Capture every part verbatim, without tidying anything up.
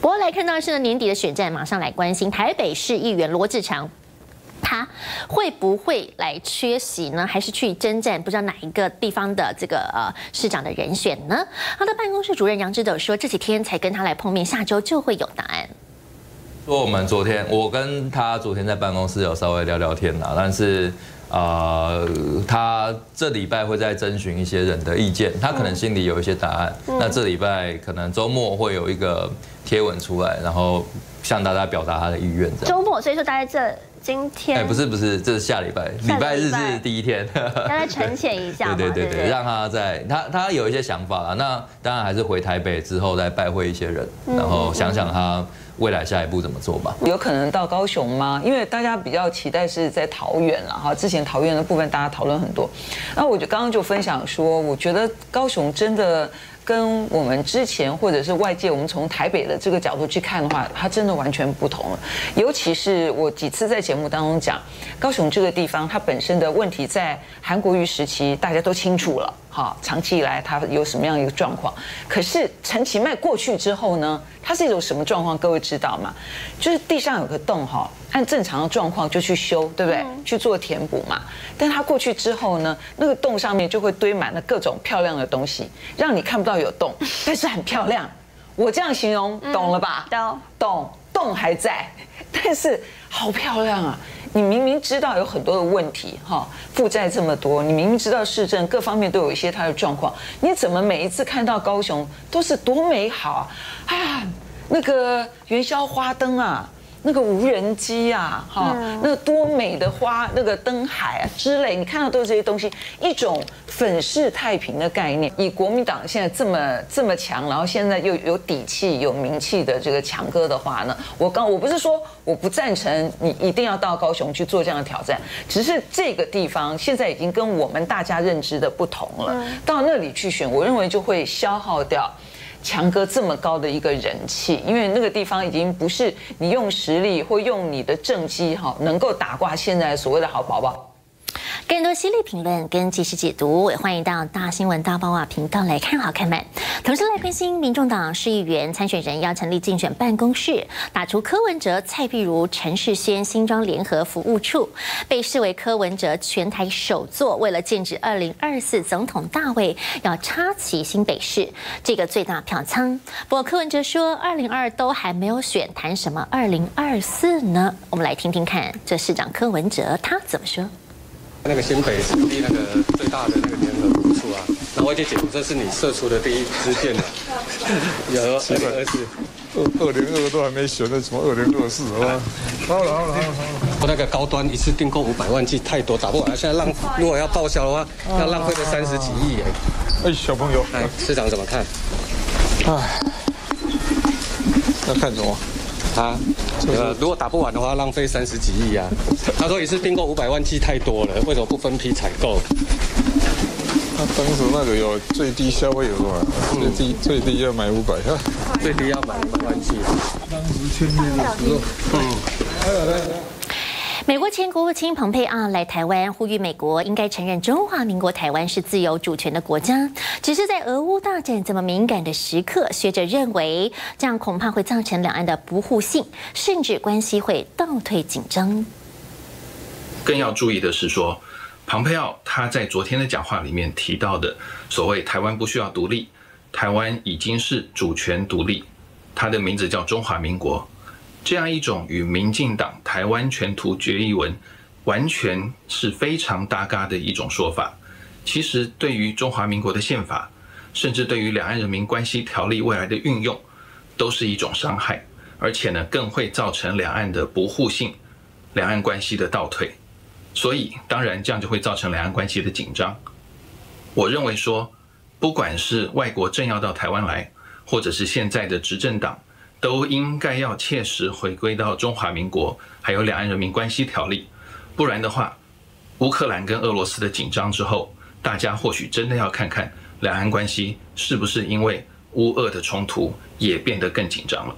不过来看到是呢年底的选战，马上来关心台北市议员罗志强。 他会不会来缺席呢？还是去征战不知道哪一个地方的这个呃市长的人选呢？他的办公室主任杨之斗说，这几天才跟他来碰面，下周就会有答案。 说我们昨天，我跟他昨天在办公室有稍微聊聊天啦，但是呃，他这礼拜会再征询一些人的意见，他可能心里有一些答案。嗯、那这礼拜可能周末会有一个贴文出来，然后向大家表达他的意愿。 周末，所以说大概这。 今天哎，不是不是，这是下礼拜，礼拜日是第一天， 要再沉潜一下嘛， 对对对对，让他在他他有一些想法啦，那当然还是回台北之后再拜会一些人，然后想想他未来下一步怎么做吧。 有可能到高雄吗？因为大家比较期待是在桃园了哈，之前桃园的部分大家讨论很多，那我就刚刚就分享说，我觉得高雄真的。 跟我们之前或者是外界，我们从台北的这个角度去看的话，它真的完全不同了。尤其是我几次在节目当中讲，高雄这个地方它本身的问题，在韩国瑜时期大家都清楚了，哈，长期以来它有什么样一个状况。可是陈其迈过去之后呢，它是一种什么状况？各位知道吗？就是地上有个洞，哈，按正常的状况就去修，对不对？去做填补嘛。但他过去之后呢，那个洞上面就会堆满了各种漂亮的东西，让你看不到。 有洞，但是很漂亮。我这样形容，懂了吧？ 懂， 懂，洞还在，但是好漂亮啊！你明明知道有很多的问题，哈，负债这么多，你明明知道市政各方面都有一些它的状况，你怎么每一次看到高雄都是多美好啊？那个元宵花灯啊！ 那个无人机啊，哈，那个多美的花，那个灯海啊之类，你看到都是这些东西，一种粉饰太平的概念。以国民党现在这么这么强，然后现在又有底气、有名气的这个强哥的话呢，我刚我不是说我不赞成你一定要到高雄去做这样的挑战，只是这个地方现在已经跟我们大家认知的不同了，到那里去选，我认为就会消耗掉。 强哥这么高的一个人气，因为那个地方已经不是你用实力或用你的政绩哈能够打挂现在所谓的好宝宝。 更多犀利评论跟即时解读，也欢迎到大新闻大八卦频道来看好看满。同时来关心，民众党市议员参选人要成立竞选办公室，打出柯文哲、蔡壁如、陈世轩新庄联合服务处，被视为柯文哲全台首座为了剑指二零二四总统大位，要插旗新北市这个最大票仓。不过柯文哲说，二零二都还没有选，谈什么二零二四呢？我们来听听看，这市长柯文哲他怎么说。 那个新北成立那个最大的那个联合服务处啊，然后我就解读这是你射出的第一支箭了。有二零二四， 二零二都还没选，那什么二零二四啊？好了好了好了好了。 我那个高端一次订购五百万剂太多，打不完。现在浪如果要报销的话，要浪费了三十几亿哎。 哎，小朋友， 哎，市长怎么看？ 哎，要看什么？ 啊，呃，如果打不完的话，浪费三十几亿啊。他说一次订购五百万剂太多了，为什么不分批采购？ 他当时那个有最低消费有多少？最低最低要买五百， 最低要买五百万剂。 当时签约的时候，嗯，还有呢。 美国前国务卿蓬佩奥来台湾，呼吁美国应该承认中华民国台湾是自由主权的国家。只是在俄乌大战这么敏感的时刻，学者认为这样恐怕会造成两岸的不互信，甚至关系会倒退紧张。 更要注意的是说，蓬佩奥他在昨天的讲话里面提到的所谓台湾不需要独立，台湾已经是主权独立，它的名字叫中华民国。 这样一种与民进党台湾全图决议文完全是非常搭嘎的一种说法，其实对于中华民国的宪法，甚至对于两岸人民关系条例未来的运用，都是一种伤害，而且呢，更会造成两岸的不互信，两岸关系的倒退。所以，当然这样就会造成两岸关系的紧张。我认为说，不管是外国政要到台湾来，或者是现在的执政党。 都应该要切实回归到中华民国，还有两岸人民关系条例，不然的话，乌克兰跟俄罗斯的紧张之后，大家或许真的要看看两岸关系是不是因为乌俄的冲突也变得更紧张了。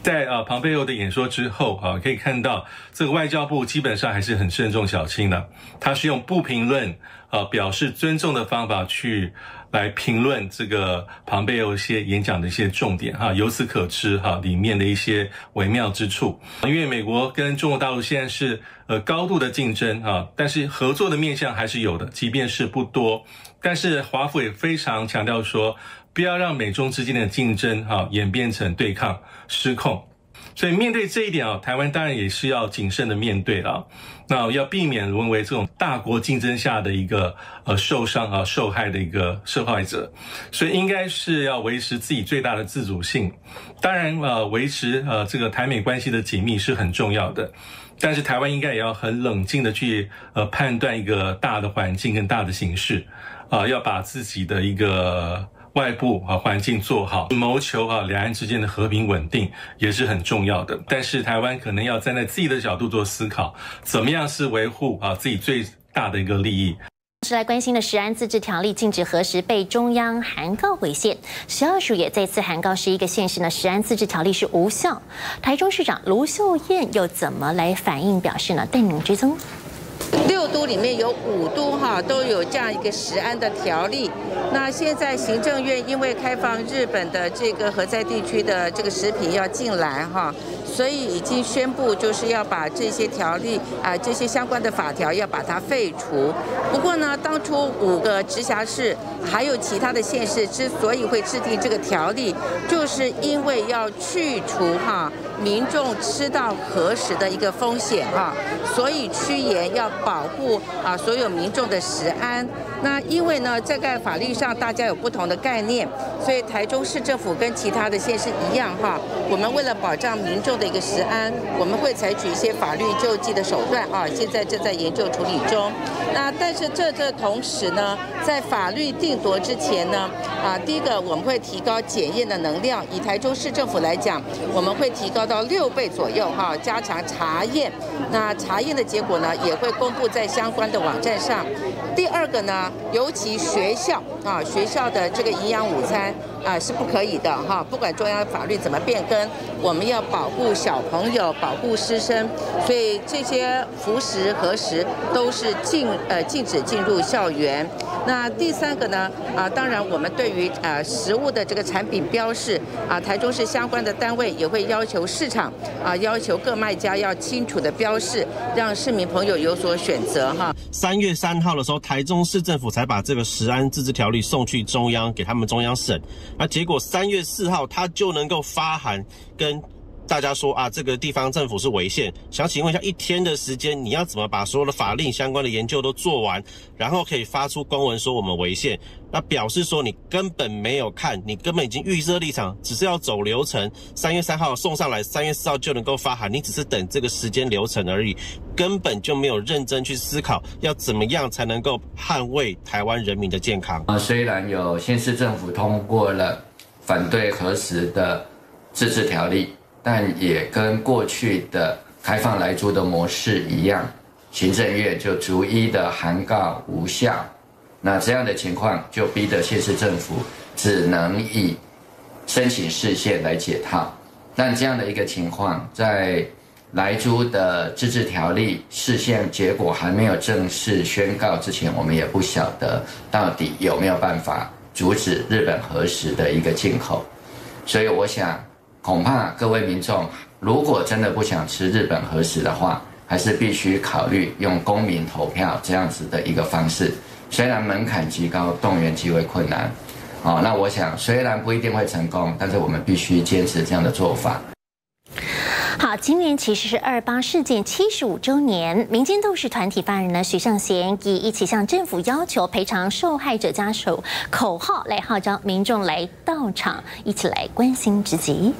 在呃庞佩奥的演说之后啊，可以看到这个外交部基本上还是很慎重小心的，他是用不评论呃表示尊重的方法去来评论这个庞佩奥一些演讲的一些重点哈，由此可知哈里面的一些微妙之处。因为美国跟中国大陆现在是呃高度的竞争啊，但是合作的面向还是有的，即便是不多。但是华府也非常强调说，不要让美中之间的竞争哈演变成对抗失控。所以面对这一点啊，台湾当然也是要谨慎的面对啊，那要避免沦为这种大国竞争下的一个呃受伤啊受害的一个受害者，所以应该是要维持自己最大的自主性。当然呃维持呃这个台美关系的紧密是很重要的，但是台湾应该也要很冷静的去呃判断一个大的环境跟大的形势啊、呃，要把自己的一个外部啊环境做好，谋求啊两岸之间的和平稳定也是很重要的。但是台湾可能要站在自己的角度做思考，怎么样是维护啊自己最大的一个利益。 是来关心的食安自治条例禁止核食被中央函告违宪，食药署也再次函告十一个县市呢，食安自治条例是无效。台中市长卢秀燕又怎么来反应表示呢？带您追踪。 六都里面有五都哈都有这样一个食安的条例。那现在行政院因为开放日本的这个核灾地区的这个食品要进来哈，所以已经宣布就是要把这些条例啊、呃、这些相关的法条要把它废除。不过呢，当初五个直辖市还有其他的县市之所以会制定这个条例，就是因为要去除哈民众吃到核食的一个风险哈，所以趋严要保护啊所有民众的食安。那因为呢，这个法律上大家有不同的概念，所以台中市政府跟其他的县市一样哈，我们为了保障民众的一个食安，我们会采取一些法律救济的手段啊，现在正在研究处理中。那但是这这同时呢，在法律定夺之前呢，啊，第一个我们会提高检验的能量，以台中市政府来讲，我们会提高到六倍左右哈，加强查验。那查验的结果呢，也会公布在相关的网站上。第二个呢，尤其学校啊，学校的这个营养午餐啊是不可以的哈，不管中央法律怎么变更，我们要保护小朋友，保护师生，所以这些辅食、核食都是禁呃禁止进入校园。那第三个呢啊，当然我们对于呃食物的这个产品标示啊，台中市相关的单位也会要求市场啊，要求各卖家要清楚的标示，让市民朋友有所选择哈。 三月三号的时候，台中市政府才把这个食安自治条例送去中央，给他们中央审。那结果三月四号，他就能够发函跟大家说啊，这个地方政府是违宪。想请问一下，一天的时间，你要怎么把所有的法令相关的研究都做完，然后可以发出公文说我们违宪？那表示说你根本没有看，你根本已经预设立场，只是要走流程。三月三号送上来，三月四号就能够发函，你只是等这个时间流程而已，根本就没有认真去思考要怎么样才能够捍卫台湾人民的健康。 啊，虽然有县市政府通过了反对核食的自治条例，但也跟过去的开放来租的模式一样，行政院就逐一的函告无效。那这样的情况就逼得县市政府只能以申请释宪来解套。但这样的一个情况，在来租的自治条例释宪结果还没有正式宣告之前，我们也不晓得到底有没有办法阻止日本核食的一个进口。所以我想，恐怕各位民众如果真的不想吃日本核食的话，还是必须考虑用公民投票这样子的一个方式。虽然门槛极高，动员极为困难，哦，那我想虽然不一定会成功，但是我们必须坚持这样的做法。 好，今年其实是二八事件七十五周年，民间斗士团体发言人呢许尚贤以一起向政府要求赔偿受害者家属口号来号召民众来到场，一起来关心之急。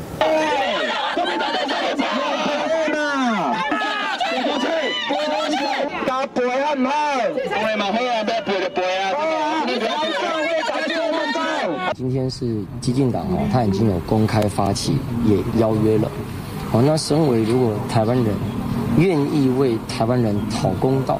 今天是基进党哦，他已经有公开发起，也邀约了。哦，那身为如果台湾人愿意为台湾人讨公道，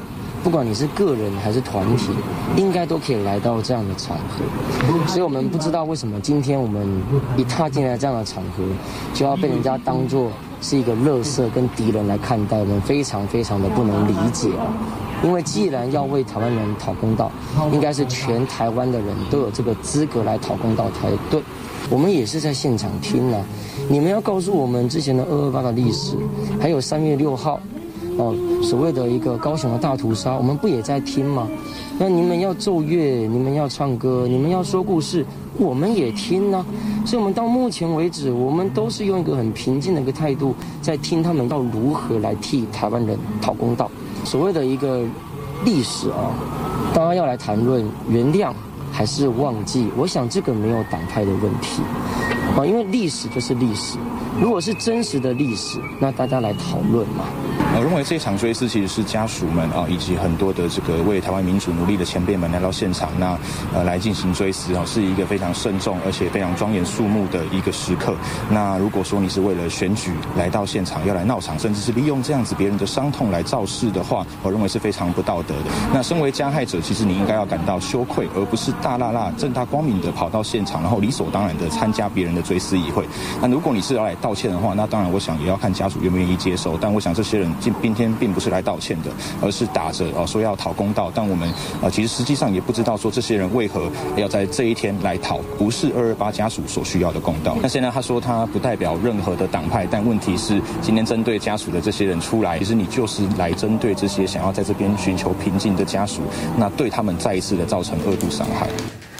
不管你是个人还是团体，应该都可以来到这样的场合。所以我们不知道为什么今天我们一踏进来这样的场合，就要被人家当作是一个垃圾跟敌人来看待，我们非常非常的不能理解。因为既然要为台湾人讨公道，应该是全台湾的人都有这个资格来讨公道才对。我们也是在现场听了，你们要告诉我们之前的二二八的历史，还有三月六号，哦，所谓的一个高雄的大屠杀，我们不也在听吗？那你们要奏乐，你们要唱歌，你们要说故事，我们也听呢、啊。所以，我们到目前为止，我们都是用一个很平静的一个态度，在听他们要如何来替台湾人讨公道。所谓的一个历史啊，大家要来谈论原谅还是忘记，我想这个没有党派的问题啊，因为历史就是历史，如果是真实的历史，那大家来讨论嘛。 我认为这场追思其实是家属们啊，以及很多的这个为台湾民主努力的前辈们来到现场，那呃来进行追思啊，是一个非常慎重而且非常庄严肃穆的一个时刻。那如果说你是为了选举来到现场要来闹场，甚至是利用这样子别人的伤痛来造势的话，我认为是非常不道德的。那身为加害者，其实你应该要感到羞愧，而不是大辣辣正大光明的跑到现场，然后理所当然的参加别人的追思仪会。那如果你是要来道歉的话，那当然我想也要看家属愿不愿意接受。但我想这些人今天并不是来道歉的，而是打着哦说要讨公道。但我们呃其实实际上也不知道说这些人为何要在这一天来讨不是二二八家属所需要的公道。那现在他说他不代表任何的党派，但问题是今天针对家属的这些人出来，其实你就是来针对这些想要在这边寻求平静的家属，那对他们再一次的造成二度伤害。